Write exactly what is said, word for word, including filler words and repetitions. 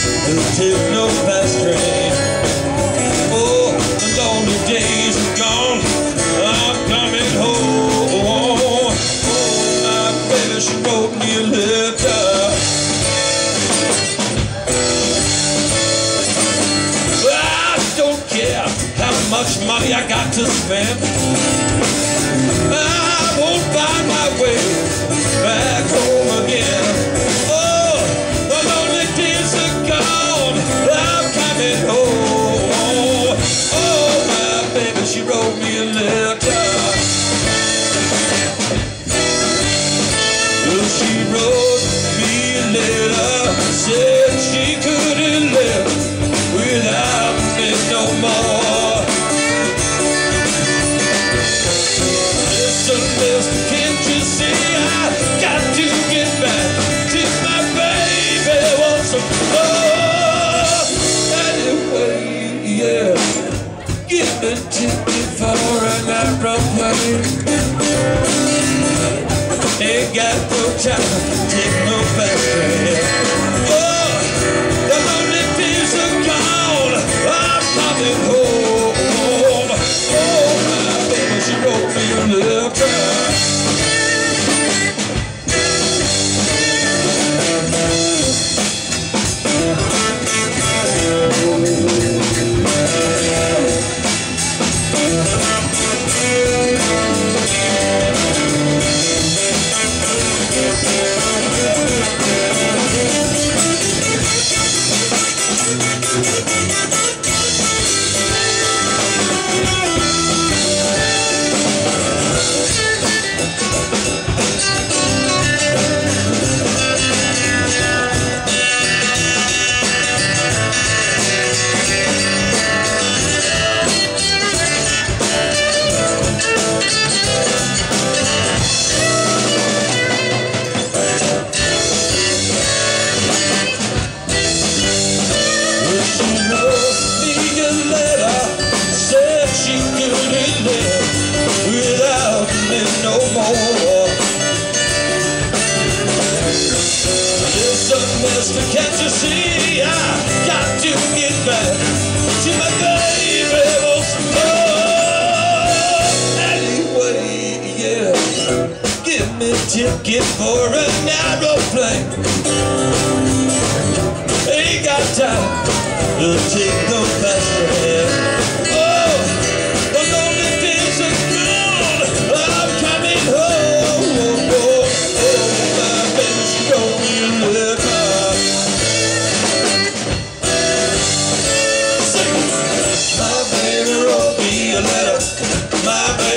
We'll take no fast train. Oh, the lonely days are gone. I'm coming home. Oh, my baby, she wrote me a letter. I don't care how much money I got to spend. I won't find my way back home again. Oh, the lonely days are gone. I'm coming home. Oh, my baby, she wrote me a letter. Well, she wrote me a letter, said she couldn't live without me no more. Listen, mister, can't you see I got to get back to my baby once more? Anyway, yeah, give me a ticket for an aeroplane. Ain't got no time to take no fast train. Oh, the lonely days are gone. I'm coming home. Oh, my baby, she wrote me a letter. No more. Listen, mister, can't you see I got to get back to my baby once more? Anyway, yeah, give me a ticket for an aeroplane. Ain't got time to take no fast train. My baby wrote me a letter. My baby